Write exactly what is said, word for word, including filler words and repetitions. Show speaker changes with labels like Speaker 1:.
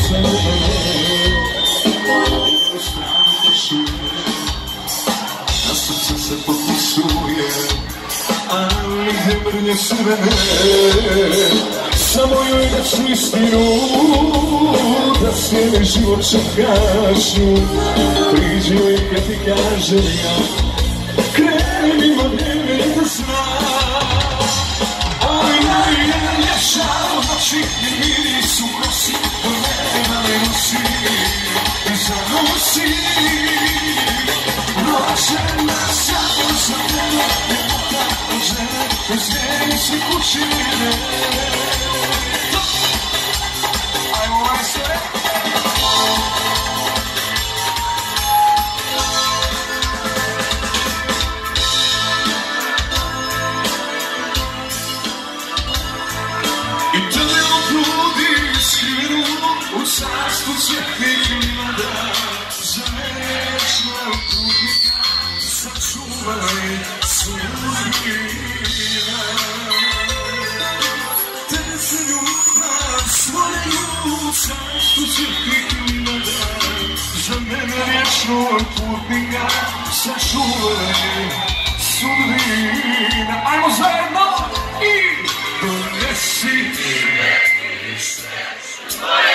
Speaker 1: za mene. U stranu tešine, na srce se potpisuje, ali je mrnje crvene. Samo joj reću istinu, da cijeli život čekaš nju. Priđi joj kad ti kažem ja, krenimo vrijeme da znaš. Oj, oj, oj, lješao noći i miris u kosi, vremena me nosi i zanosi. Rođena samo za tebe, nema tako žene, bez nje se kućine. I tamo prudi skrivenu u carstvu cvjetnih livada. Za mene vječnog putnika sačuvaj sudbina. Tebe se ljubav svoju u carstvu cvjetnih livada. Za mene vječnog putnika sačuvaj sudbina. Ajmo zajedno i donesi ime i sve.